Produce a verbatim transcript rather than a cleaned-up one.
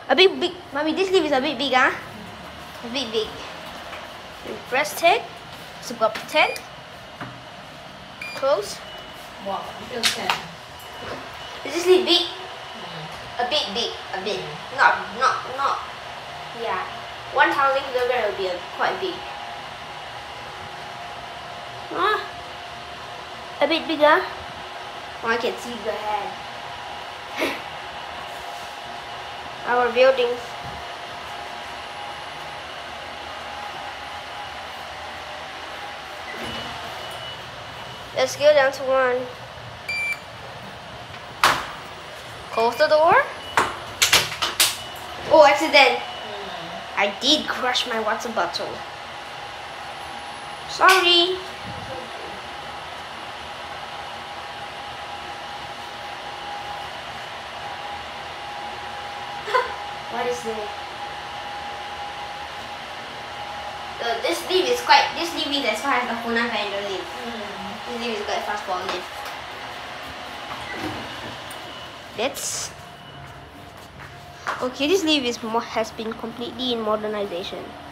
A bit big. Mommy, this leaf is a bit big, huh? A bit big. You press it. Super ten. Close. Wow, still ten. Is this leaf big? Mm. A bit big. A bit. Not, not, not. Yeah. one thousand kilogram will be a, quite big. Ah. A bit bigger. Oh, I can see the head. Our building. Let's go down to one. Close the door. Oh, accident. Mm. I did crush my water bottle. Sorry. What is this? Uh, this leaf is quite. This leaf is as fast as the Hunan Vendor leaf. Mm. This leaf is quite fast for a leaf. Let's. Okay, this leaf is more has been completely in modernization.